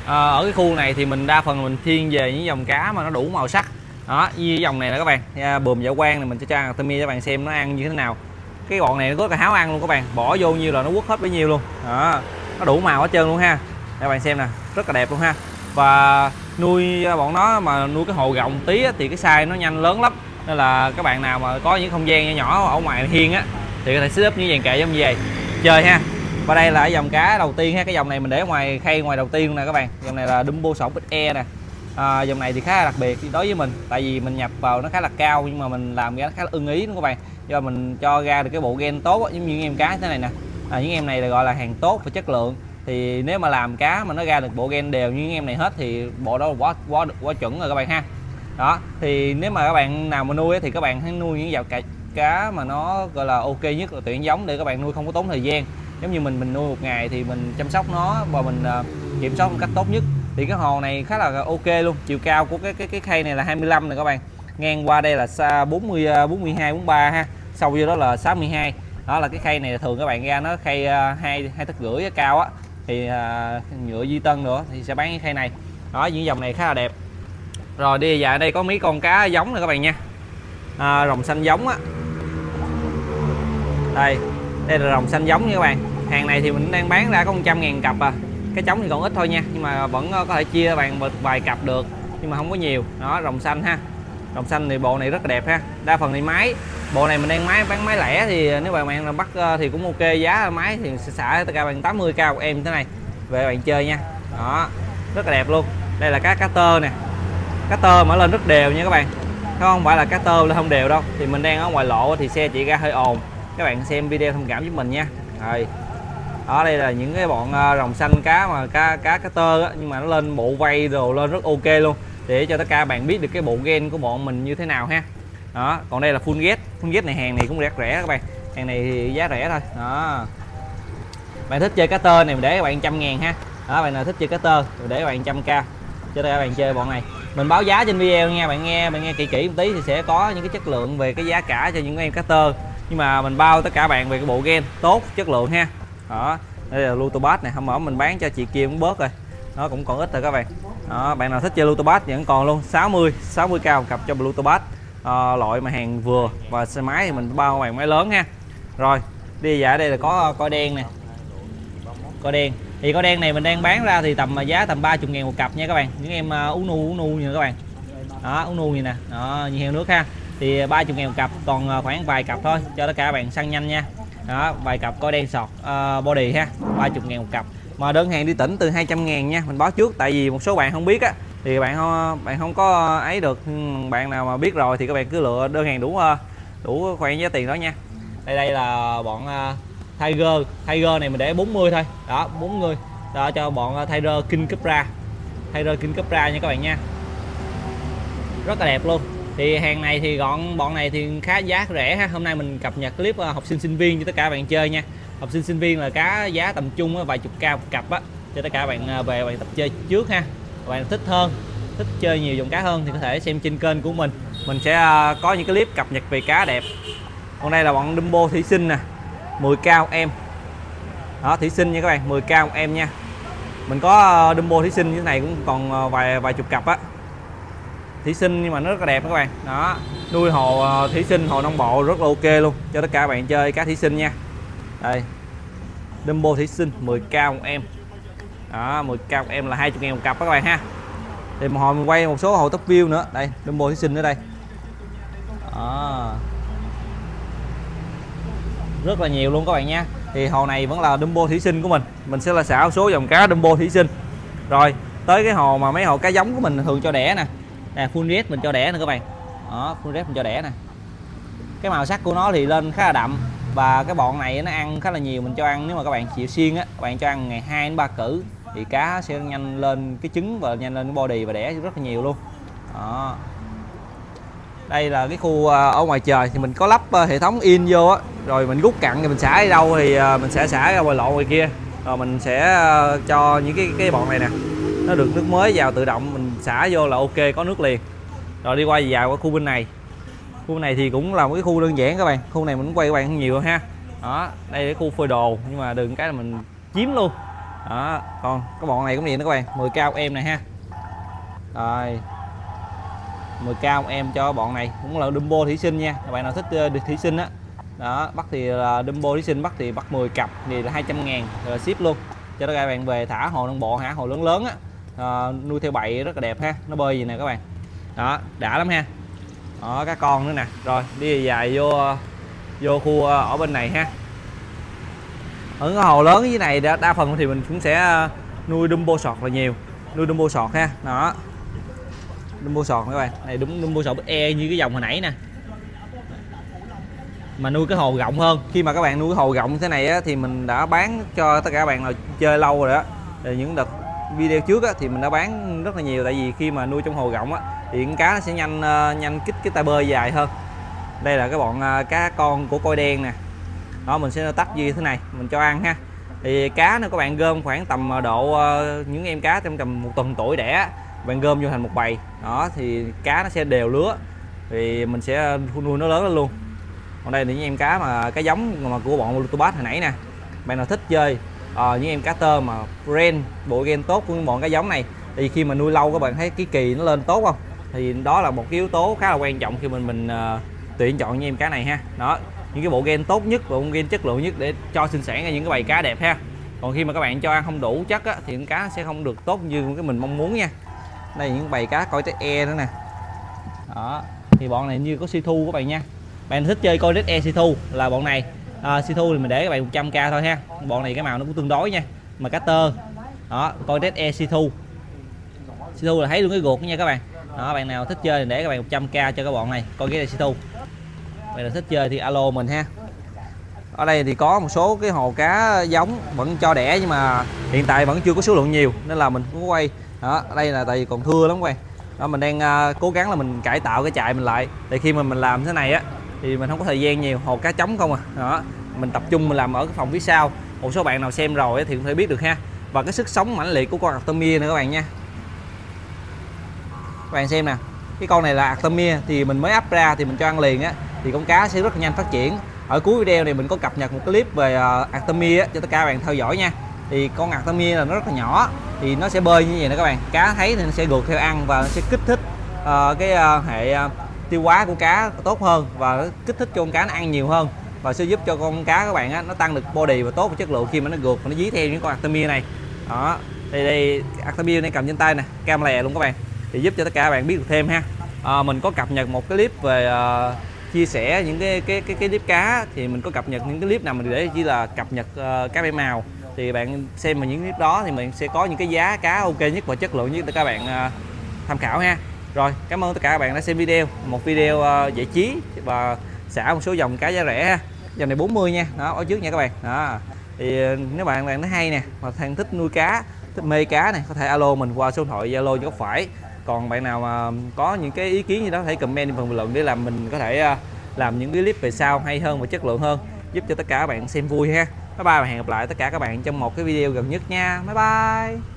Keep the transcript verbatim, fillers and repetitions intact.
À, ở cái khu này thì mình đa phần mình thiên về những dòng cá mà nó đủ màu sắc đó, như dòng này nè các bạn. À, bùm dạ quang này mình sẽ cho Artemia cho các bạn xem nó ăn như thế nào. Cái bọn này nó rất là háo ăn luôn các bạn, bỏ vô nhiêu là nó quất hết bấy nhiêu luôn đó, nó đủ màu hết trơn luôn ha. Để các bạn xem nè, rất là đẹp luôn ha. Và nuôi bọn nó mà nuôi cái hồ rộng tí á, thì cái size nó nhanh lớn lắm, nên là các bạn nào mà có những không gian nhỏ nhỏ ở ngoài hiên á thì có thể set up những dàn kệ giống như vậy chơi ha. Và đây là cái dòng cá đầu tiên ha, cái dòng này mình để ngoài khay ngoài đầu tiên luôn nè các bạn. Dòng này là Dumbo sổng ích e nè. À, dòng này thì khá là đặc biệt đối với mình, tại vì mình nhập vào nó khá là cao nhưng mà mình làm ra nó khá là ưng ý đúng các bạn, do mình cho ra được cái bộ gen tốt á, giống như những em cá thế này nè. À, những em này là gọi là hàng tốt và chất lượng, thì nếu mà làm cá mà nó ra được bộ gen đều như những em này hết thì bộ đó là quá quá quá chuẩn rồi các bạn ha. Đó thì nếu mà các bạn nào mà nuôi thì các bạn hãy nuôi những dòng cá, cá mà nó gọi là ok nhất là tuyển giống, để các bạn nuôi không có tốn thời gian. Giống như mình mình nuôi một ngày thì mình chăm sóc nó và mình uh, kiểm soát một cách tốt nhất. Thì cái hồ này khá là ok luôn. Chiều cao của cái cái cái khay này là hai mươi lăm nè các bạn, ngang qua đây là xa bốn mươi, bốn mươi hai, bốn mươi ba ha, sâu vô đó là sáu mươi hai. Đó là cái khay này thường các bạn ra nó khay uh, hai hai tấc rưỡi cao á, thì uh, nhựa di tân nữa thì sẽ bán cái khay này. Đó, những dòng này khá là đẹp. Rồi đi vào đây có mấy con cá giống nè các bạn nha. À, rồng xanh giống á. Đây, đây là rồng xanh giống nha các bạn. Hàng này thì mình đang bán ra có một trăm ngàn cặp à. Cái trống thì còn ít thôi nha, nhưng mà vẫn có thể chia bạn một vài cặp được, nhưng mà không có nhiều. Đó, rồng xanh ha. Rồng xanh thì bộ này rất là đẹp ha. Đa phần thì máy. Bộ này mình đang máy bán máy lẻ, thì nếu mà bạn bắt thì cũng ok, giá máy thì sẽ xả tất cả bạn tám mươi k một em thế này về bạn chơi nha. Đó, rất là đẹp luôn. Đây là cá cá tơ nè. Cá tơ mở lên rất đều nha các bạn, không phải là cá tơ lên không đều đâu. Thì mình đang ở ngoài lộ thì xe chị ra hơi ồn, các bạn xem video thông cảm giúp mình nha. Rồi đó, đây là những cái bọn rồng xanh cá mà cá cá cá tơ á, nhưng mà nó lên bộ vây đồ lên rất ok luôn, để cho tất cả bạn biết được cái bộ gen của bọn mình như thế nào ha. Đó, còn đây là full get. Full get này hàng này cũng rẻ rẻ các bạn, hàng này thì giá rẻ thôi. Đó, bạn thích chơi cá tơ này mình để các bạn trăm ngàn ha. Đó, bạn nào thích chơi cá tơ mình để các bạn trăm k cho các bạn chơi bọn này. Mình báo giá trên video nha, bạn nghe bạn nghe kỹ kỹ một tí thì sẽ có những cái chất lượng về cái giá cả cho những em cá tơ, nhưng mà mình bao tất cả bạn về cái bộ gen tốt chất lượng ha. Đó, đây là Lutobat này, hôm bữa mình bán cho chị kia cũng bớt rồi, nó cũng còn ít rồi các bạn. Đó, bạn nào thích chơi Lutobat vẫn còn luôn, sáu mươi k một cặp cho Lutobat. À, loại mà hàng vừa và xe máy thì mình bao bạn máy lớn ha. Rồi đi vào đây là có coi đen nè. Coi đen thì coi đen này mình đang bán ra thì tầm giá tầm ba mươi ngàn một cặp nha các bạn. Những em uh, uống nu uống nu như các bạn. Đó, uống nu như nè, đó, như heo nước ha. Thì ba mươi ngàn một cặp, còn khoảng vài cặp thôi cho tất cả các bạn săn nhanh nha. Đó, vài cặp coi đen sọt uh, body ha, ba mươi ngàn một cặp. Mà đơn hàng đi tỉnh từ hai trăm ngàn nha, mình báo trước, tại vì một số bạn không biết á thì bạn không bạn không có ấy được. Bạn nào mà biết rồi thì các bạn cứ lựa đơn hàng đủ đủ khoản giá tiền đó nha. Đây đây là bọn uh, Tiger. Tiger này mình để bốn mươi thôi. Đó, bốn mươi. Đó, cho bọn Tiger King Cobra. Tiger King Cobra nha các bạn nha. Rất là đẹp luôn. Thì hàng này thì gọn, bọn này thì khá giá rẻ ha. Hôm nay mình cập nhật clip học sinh sinh viên cho tất cả các bạn chơi nha. Học sinh sinh viên là cá giá tầm trung vài chục k một cặp á, cho tất cả bạn về bạn tập chơi trước ha. Bạn thích hơn, thích chơi nhiều dòng cá hơn thì có thể xem trên kênh của mình. Mình sẽ có những cái clip cập nhật về cá đẹp. Còn đây là bọn Dumbo thủy sinh nè, mười k một em. Đó, thủy sinh nha các bạn, mười k một em nha. Mình có Dumbo thủy sinh như thế này cũng còn vài vài chục cặp á. Thủy sinh nhưng mà nó rất là đẹp các bạn. Đó, nuôi hồ thủy sinh, hồ nông bộ rất là ok luôn cho tất cả các bạn chơi cá thủy sinh nha. Đây, Dumbo thủy sinh mười k một em. Đó, mười k một em là hai mươi ngàn một cặp các bạn ha. Thì một hồi mình quay một số hồ top view nữa. Đây, Dumbo thủy sinh ở đây. Đó, rất là nhiều luôn các bạn nha. Thì hồ này vẫn là Dumbo thủy sinh của mình. Mình sẽ là xả số dòng cá Dumbo thủy sinh. Rồi, tới cái hồ mà mấy hồ cá giống của mình thường cho đẻ nè. Nè, full red mình cho đẻ nè các bạn. Đó, full red mình cho đẻ nè. Cái màu sắc của nó thì lên khá là đậm, và cái bọn này nó ăn khá là nhiều. Mình cho ăn, nếu mà các bạn chịu siêng á, các bạn cho ăn ngày hai đến ba cử thì cá sẽ nhanh lên cái trứng và nhanh lên cái body và đẻ rất là nhiều luôn. Đó. Đây là cái khu ở ngoài trời thì mình có lắp hệ thống in vô á, rồi mình rút cặn thì mình xả đi đâu thì mình sẽ xả ra ngoài lộ ngoài kia, rồi mình sẽ cho những cái cái bọn này nè nó được nước mới vào tự động, mình xả vô là ok, có nước liền. Rồi đi qua vào qua khu bên này. Khu bên này thì cũng là một cái khu đơn giản các bạn. Khu này mình cũng quay các bạn nhiều ha. Đó, đây là cái khu phơi đồ, nhưng mà đừng cái là mình chiếm luôn. Đó, còn cái bọn này cũng vậy nữa các bạn, mười k em này ha. Rồi mười k em cho bọn này cũng là Dumbo thủy sinh nha, các bạn nào thích uh, thủy sinh á. Đó, bắt thì là Dumbo thủy sinh, bắt thì bắt mười cặp thì là hai trăm ngàn rồi ship luôn cho tất cả các bạn về thả hồ nông bộ, hả hồ lớn lớn á. À, nuôi theo bậy rất là đẹp ha, nó bơi gì nè các bạn. Đó, đã lắm ha. Đó, cá con nữa nè. Rồi đi dài vô vô khu ở bên này ha. Ở cái hồ lớn dưới này đa, đa phần thì mình cũng sẽ nuôi Dumbo sọt là nhiều, nuôi Dumbo sọt ha. Đó, Dumbo sọt các bạn, này đúng Dumbo sọt e như cái dòng hồi nãy nè, mà nuôi cái hồ rộng hơn. Khi mà các bạn nuôi cái hồ rộng như thế này á, thì mình đã bán cho tất cả các bạn là chơi lâu rồi đó. Rồi những đợt video trước á, thì mình đã bán rất là nhiều, tại vì khi mà nuôi trong hồ rộng á, thì con cá nó sẽ nhanh nhanh kích cái tay bơi dài hơn. Đây là cái bọn cá con của coi đen nè. Đó, mình sẽ tách như thế này mình cho ăn ha. Thì cá nó các bạn gom khoảng tầm độ những em cá trong tầm một tuần tuổi đẻ, bạn gom vô thành một bầy. Đó thì cá nó sẽ đều lứa, thì mình sẽ nuôi nó lớn lên luôn. Còn đây là những em cá mà cá giống mà của bọn Bluetooth hồi nãy nè. Bạn nào thích chơi à, những em cá tơ mà brand bộ gen tốt của bọn cá giống này, thì khi mà nuôi lâu các bạn thấy cái kỳ nó lên tốt không, thì đó là một cái yếu tố khá là quan trọng khi mình mình uh, tuyển chọn những em cá này ha. Đó, những cái bộ gen tốt nhất, bộ gen chất lượng nhất để cho sinh sản ra những cái bầy cá đẹp ha. Còn khi mà các bạn cho ăn không đủ chất á, thì những cá sẽ không được tốt như cái mình mong muốn nha. Đây những bầy cá coi e nữa nè. Đó, thì bọn này như có si thu các bạn nha. Bạn thích chơi coi e si thu là bọn này. À, si thu thì mình để các bạn một trăm k thôi ha. Bọn này cái màu nó cũng tương đối nha, mà cá tơ. Đó, coi e si thu. Si thu là thấy luôn cái ruột nha các bạn. Đó, bạn nào thích chơi thì để các bạn một trăm k cho các bọn này, coi cái si thu. Bạn nào thích chơi thì alo mình ha. Ở đây thì có một số cái hồ cá giống vẫn cho đẻ, nhưng mà hiện tại vẫn chưa có số lượng nhiều nên là mình cũng có quay. Đó, ở đây là tại vì còn thưa lắm các bạn. Đó, mình đang uh, cố gắng là mình cải tạo cái trại mình lại. Tại khi mà mình làm thế này á thì mình không có thời gian nhiều, hồ cá trống không à. Đó, mình tập trung mình làm ở cái phòng phía sau. Một số bạn nào xem rồi thì cũng thể biết được ha. Và cái sức sống mãnh liệt của con Artemia nữa các bạn nha. Các bạn xem nè, cái con này là Artemia thì mình mới up ra thì mình cho ăn liền á, thì con cá sẽ rất là nhanh phát triển. Ở cuối video này mình có cập nhật một cái clip về uh, Artemia cho tất cả các bạn theo dõi nha. Thì con Artemia là nó rất là nhỏ, thì nó sẽ bơi như vậy nè các bạn. Cá thấy thì nó sẽ gượt theo ăn và nó sẽ kích thích uh, cái uh, hệ uh, tiêu hóa của cá tốt hơn, và nó kích thích cho con cá nó ăn nhiều hơn, và sẽ giúp cho con cá các bạn á, nó tăng được body và tốt và chất lượng khi mà nó gượt và nó dí theo những con Artemia này. Đó, thì đây Artemia này cầm trên tay nè, cam lè luôn các bạn, thì giúp cho tất cả các bạn biết được thêm ha. À, mình có cập nhật một cái clip về uh, chia sẻ những cái cái cái cái clip cá, thì mình có cập nhật những cái clip nào mình để chỉ là cập nhật uh, cá bảy màu, thì bạn xem mà những clip đó thì mình sẽ có những cái giá cá ok nhất và chất lượng nhất để các bạn uh, tham khảo ha. Rồi, cảm ơn tất cả các bạn đã xem video, một video uh, giải trí và xả một số dòng cá giá rẻ ha. Dòng này bốn mươi nha, đó ở trước nha các bạn. Đó, thì uh, nếu bạn bạn thấy hay nè, mà thằng thích nuôi cá, thích mê cá này, có thể alo mình qua số điện thoại Zalo cho góc phải. Còn bạn nào mà có những cái ý kiến gì đó hãy comment phần bình luận để làm mình có thể uh, làm những cái clip về sau hay hơn và chất lượng hơn, giúp cho tất cả các bạn xem vui ha. Bye bye và hẹn gặp lại tất cả các bạn trong một cái video gần nhất nha. Bye bye.